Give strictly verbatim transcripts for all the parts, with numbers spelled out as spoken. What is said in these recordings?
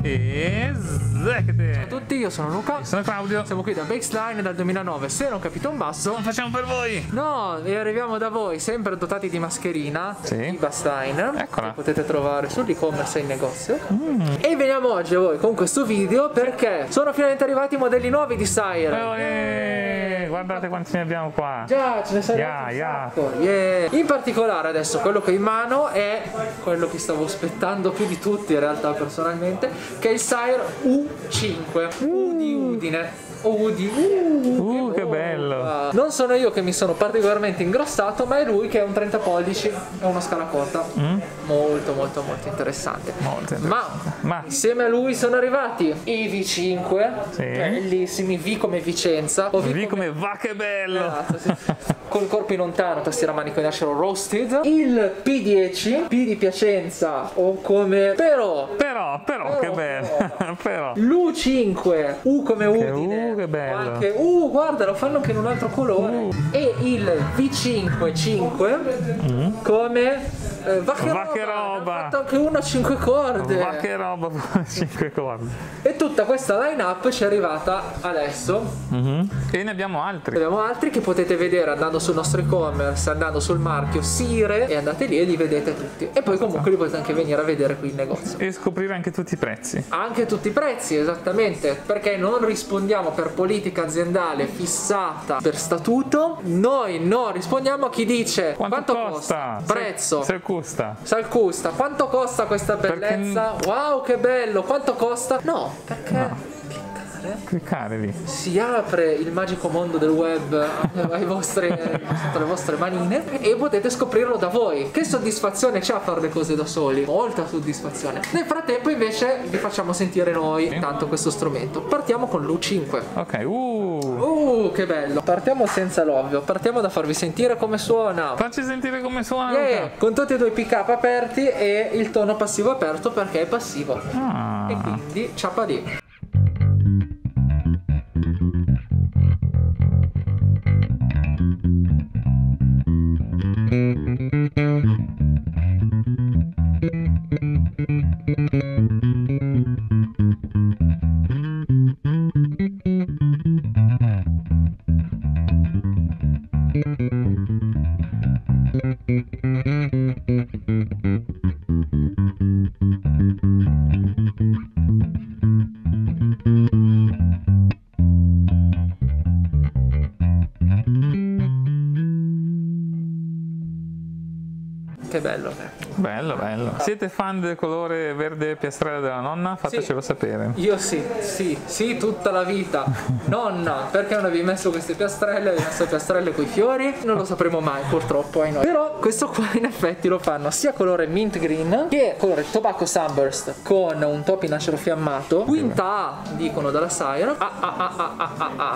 E zecchete. Ciao a tutti, io sono Luca. Io sono Claudio. Siamo qui da Baseline dal duemilanove. Se non capite un basso, Lo facciamo per voi. no, e arriviamo da voi sempre dotati di mascherina Sì. di Baseline, Eccola. che potete trovare sull'e-commerce e in negozio. Mm. E veniamo oggi a voi con questo video perché sono finalmente arrivati i modelli nuovi di Siren. Eh, guardate quanti ne abbiamo qua. Già, ce ne sono Yeah, arrivati un yeah. sacco. Yeah. In particolare adesso quello che ho in mano è quello che stavo aspettando più di tutti in realtà personalmente, che è il Siren U cinque. U di Udine. O Udi. Uh, che bello. Non sono io che mi sono particolarmente ingrossato, ma è lui che è un trenta pollici e una scala corta. Mm? Molto molto molto interessante. Molto interessante. Ma, Ma- insieme a lui sono arrivati i V cinque, Sì. bellissimi, V come Vicenza, o Vi come va che bello. Esatto, sì. Col corpo in lontano, tastiera manico in acero roasted. Il P dieci, P di Piacenza, o come però Però, però, Però, che bello. Però. l'U cinque, U come Udine, U, che bello. o anche U, guarda, lo fanno anche in un altro colore. Uh. E il V cinque cinque come eh, va che Va che roba, roba. ne hanno fatto anche uno a cinque corde. Ma che roba, cinque corde. E tutta questa line up ci è arrivata adesso. Mhm. E ne abbiamo altri. Abbiamo altri che potete vedere andando sul nostro e-commerce, andando sul marchio Sire, e andate lì e li vedete tutti. E poi comunque li potete anche venire a vedere qui in negozio. E scoprire anche tutti i prezzi. Anche tutti i prezzi, esattamente, perché non rispondiamo per politica aziendale fissata per statuto. Noi non rispondiamo a chi dice Quanto, costa? prezzo, Se, se costa. sal costa, quanto costa questa bellezza? Wow, che bello, quanto costa? No, perché cliccare, Cliccare lì. si apre il magico mondo del web ai vostri, sotto le vostre manine, e potete scoprirlo da voi. Che soddisfazione c'è a fare le cose da soli, molta soddisfazione. Nel frattempo invece vi facciamo sentire noi intanto questo strumento. Partiamo con l'U cinque. Ok, uh. Uh, che bello. Partiamo senza l'ovvio, partiamo da farvi sentire come suona. Facci sentire come suona. Yeah, con tutti e due i pick up aperti e il tono passivo aperto perché è passivo. Ah. E quindi ciapa lì. Che bello, eh. Bello, bello. Siete fan del colore verde piastrella della nonna? Fatecelo Sì. sapere. Io sì, sì, sì, tutta la vita. Nonna, perché non avevi messo queste piastrelle? Avevi messo piastrelle coi fiori? Non lo sapremo mai, purtroppo, ai noi. Però questo qua in effetti lo fanno sia colore mint green che colore tobacco sunburst con un top in acero fiammato. Quinta A, dicono dalla Siren. Ah, ah, ah, ah, ah, ah, ah.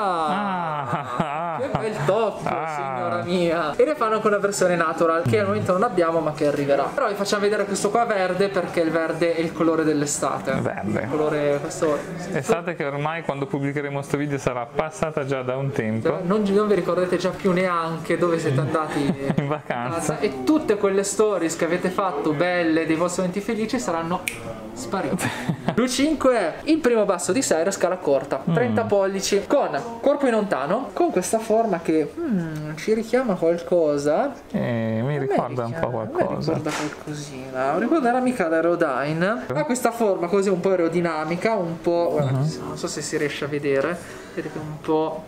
Ah, Ah. che bel top, Ah. signora mia. E ne fanno anche una versione natural che al momento non abbiamo ma che arriverà. Però vi facciamo vedere questo qua verde perché il verde è il colore dell'estate. Verde. Il colore questo. Estate che ormai quando pubblicheremo sto video sarà passata già da un tempo. Non, non vi ricordate già più neanche dove siete andati In vacanza. e tutte quelle stories che avete fatto belle dei vostri momenti felici saranno sparite. L'U cinque è il primo basso di Siren, scala corta, trenta pollici, con corpo in lontano, con questa forma che hmm, ci richiama qualcosa. Eh, mi ricorda un po' Mi qualcosa. ricorda qualcosina. Ricorda l'amica l'Aerodyne. Ha questa forma così un po' aerodinamica, un po'. Guarda, non so se si riesce a vedere. Vedete che è un po'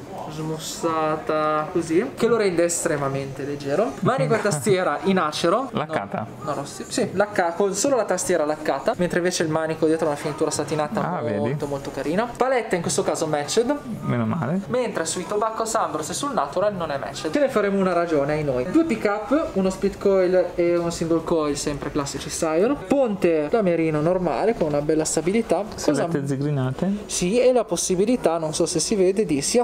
smussata così, che lo rende estremamente leggero. Manico e tastiera in acero Laccata. no, no, no, sì, sì, lacca, con solo la tastiera laccata, mentre invece il manico dietro ha una finitura satinata Ah, molto vedi? molto carina. Palette in questo caso matched, Meno male. mentre sui tobacco sunburst e sul natural non è matched. Ce ne faremo una ragione ai noi. Due pick up, uno split coil e un single coil, sempre classici Siren. Ponte da merino normale con una bella stabilità. Cosa- Salette zigrinate. sì, e la possibilità, non so se si vede, di sia far passare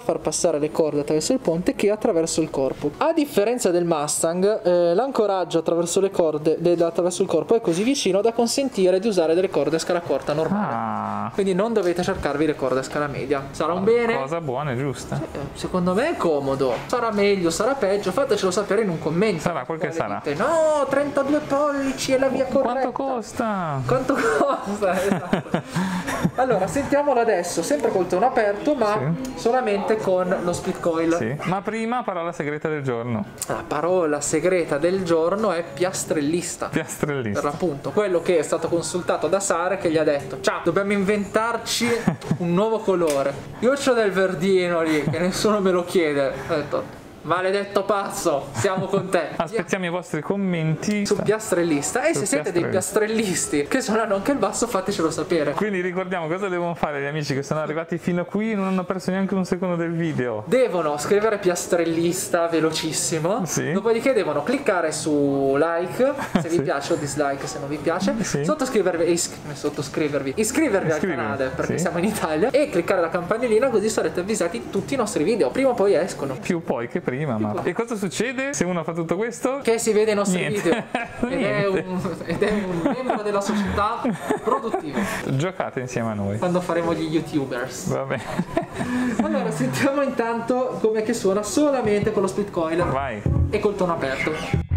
usare le corde attraverso il ponte che attraverso il corpo. A differenza del Mustang, eh, l'ancoraggio attraverso le corde de- attraverso il corpo è così vicino da consentire di usare delle corde a scala corta normale. Ah, Quindi non dovete cercarvi le corde a scala media. Sarà un bene? cosa buona e giusta. Eh, Secondo me è comodo. Sarà meglio, sarà peggio. Fatecelo sapere in un commento. Sarà quel che Quale sarà. dite, no, trentadue pollici è la via corretta. Quanto costa? Quanto costa? Esatto. Allora, sentiamolo adesso, sempre col tono aperto, ma Sì. solamente con lo split coil. Sì. Ma prima parola segreta del giorno. La parola segreta del giorno è piastrellista. Per Piastrellista. l'appunto, quello che è stato consultato da Sara che gli ha detto: ciao, dobbiamo inventarci un nuovo colore. Io c'ho del verdino lì, che nessuno me lo chiede. Ho detto: maledetto pazzo, siamo con te. Aspettiamo i vostri commenti. Su piastrellista. E Su se siete dei piastrellisti che suonano anche il basso, fatecelo sapere. Quindi ricordiamo cosa devono fare gli amici che sono arrivati fino a qui e non hanno perso neanche un secondo del video. Devono scrivere piastrellista velocissimo, Sì. dopodiché devono cliccare su like se vi Sì. piace o dislike se non vi piace, Sì. sottoscrivervi, is- sottoscrivervi, iscrivervi al Iscrivervi, canale perché sì. siamo in Italia e cliccare la campanellina così sarete avvisati di tutti i nostri video, prima o poi escono. Più poi che prima, ma... E cosa succede se uno fa tutto questo? Che si vede i nostri Niente. video ed è, Niente. un, ed è un membro della società produttiva Giocate insieme a noi. quando faremo gli youtubers. Va bene. Allora sentiamo intanto come che suona solamente con lo split coil Vai. e col tono aperto.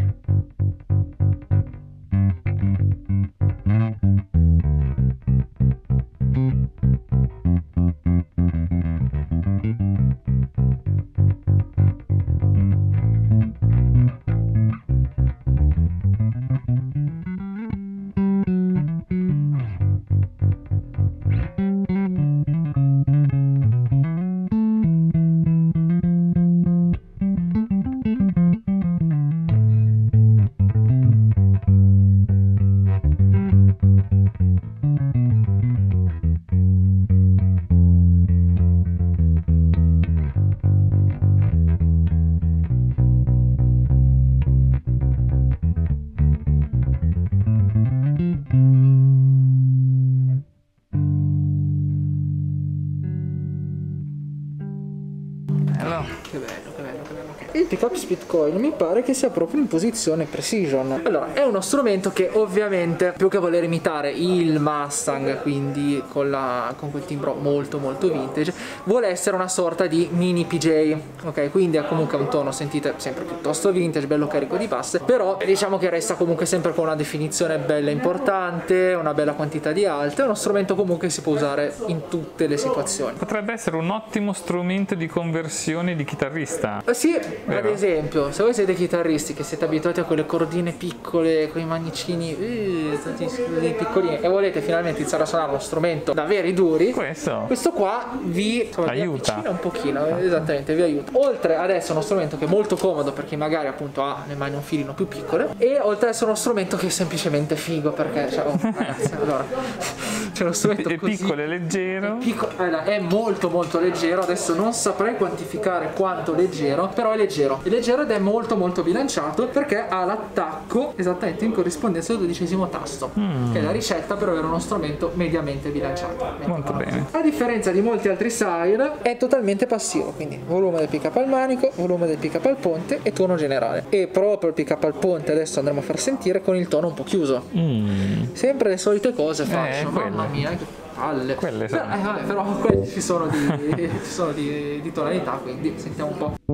Hello. Che bello, che bello, che bello. Il pickup split coil mi pare che sia proprio in posizione precision. Allora, è uno strumento che ovviamente, più che voler imitare il Mustang, quindi con, la, con quel timbro molto molto vintage, vuole essere una sorta di mini P J, ok? Quindi ha comunque un tono, sentite, sempre piuttosto vintage, bello carico di basse, però diciamo che resta comunque sempre con una definizione bella importante, una bella quantità di alte, è uno strumento comunque che si può usare in tutte le situazioni. Potrebbe essere un ottimo strumento di conversione di chitarrista. Eh sì, Vero. ad esempio, se voi siete chitarristi che siete abituati a quelle cordine piccole, quei manicini eh, tutti così piccolini e volete finalmente iniziare a suonare uno strumento da veri duri, Questo. questo qua vi, insomma, vi Aiuta. avvicina un pochino, esattamente, vi aiuta. Oltre ad essere uno strumento che è molto comodo per chi magari appunto ha le mani un filino più piccole, e oltre ad essere uno strumento che è semplicemente figo perché, cioè, oh, ragazzi, allora, c'è uno strumento È così piccolo e leggero. Piccolo, allora, è molto molto leggero, adesso non saprei quantificare quanto leggero, però è leggero, è leggero ed è molto molto bilanciato perché ha l'attacco esattamente in corrispondenza al dodicesimo tasto, Mm. che è la ricetta per avere uno strumento mediamente bilanciato. Molto bene. A differenza di molti altri side è totalmente passivo, quindi volume del pick up al manico, volume del pick up al ponte e tono generale. E proprio il pick up al ponte adesso andremo a far sentire con il tono un po' chiuso. Mm. Sempre le solite cose faccio, quelle. mamma mia, che palle. Quelle Però, sono. eh, vabbè, però quelli ci sono di, ci sono di, di tonalità, quindi sentiamo un po'.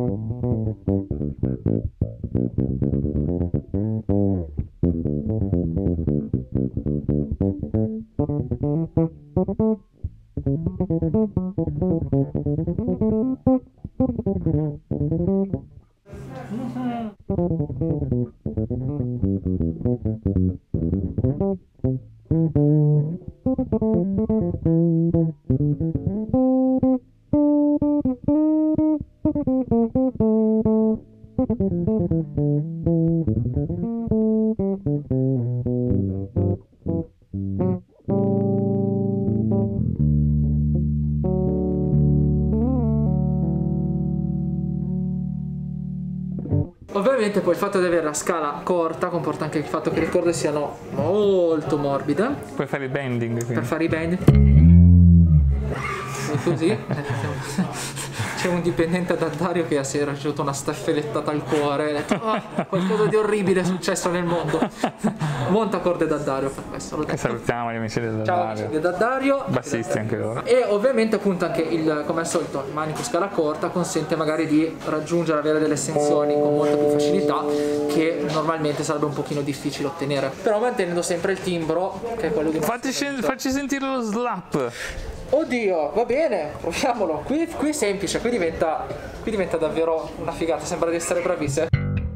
Ovviamente poi il fatto di avere la scala corta comporta anche il fatto che le corde siano molto morbide Puoi fare il bending per quindi. fare i bend. E così c'è un dipendente da Dario che si era ricevuto una staffelettata al cuore, ha detto "Ah, qualcosa di orribile è successo nel mondo". Monta corde da Dario per questo, l'ho E detto. salutiamo gli amici del Ciao amici Dario. da Dario. Bassisti anche loro. E ovviamente appunto anche il, come al solito, il manico scala corta consente magari di raggiungere, avere delle estensioni con molta più facilità che normalmente sarebbe un pochino difficile ottenere, però mantenendo sempre il timbro che è quello di un Facci, scen- facci sentire lo slap. Oddio, va bene, proviamolo. Qui, qui è semplice, qui diventa, qui diventa davvero una figata, sembra di essere bravissimi.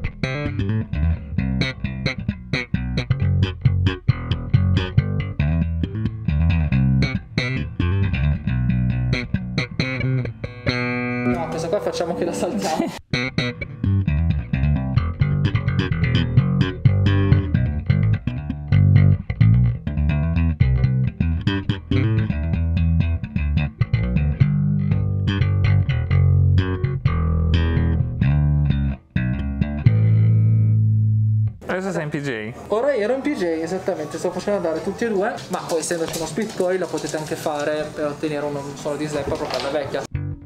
No, questa qua facciamo che la saltiamo. Adesso sei in P J? Ora ero in P J, esattamente, sto facendo andare tutti e due, ma poi essendoci uno split coil la potete anche fare per ottenere un suono di snap proprio alla vecchia.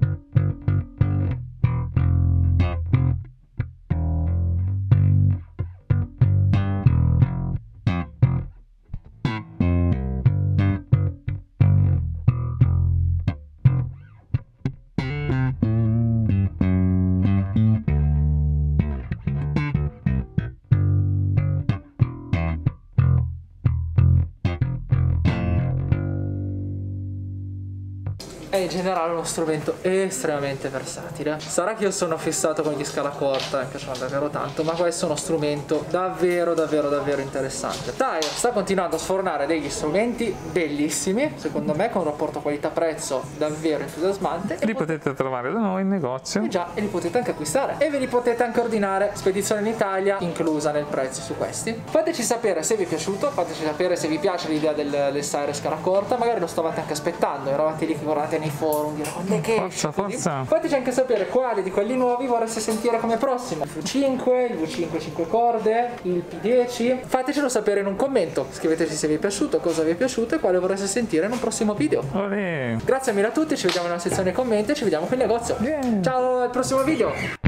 È in generale uno strumento estremamente versatile. Sarà che io sono fissato con gli scala corta, mi piacciono davvero tanto, ma questo è uno strumento davvero davvero davvero interessante. Tire sta continuando a sfornare degli strumenti bellissimi, secondo me, con un rapporto qualità-prezzo davvero entusiasmante. Li potete trovare da noi in negozio. E già, e li potete anche acquistare. E ve li potete anche ordinare, spedizione in Italia inclusa nel prezzo su questi. Fateci sapere se vi è piaciuto, fateci sapere se vi piace l'idea del, del Sire scala corta, magari lo stavate anche aspettando, eravate lì che guardate nei forum, dire quando è che Forza, forza. Fateci anche sapere quali di quelli nuovi vorreste sentire come prossimo. Il V cinque, il V cinque cinque corde, il P dieci. Fatecelo sapere in un commento, scriveteci se vi è piaciuto, cosa vi è piaciuto e quale vorreste sentire in un prossimo video. Olè. Grazie mille a tutti, ci vediamo nella sezione commenti e ci vediamo qui in negozio. Yeah. Ciao, al prossimo video.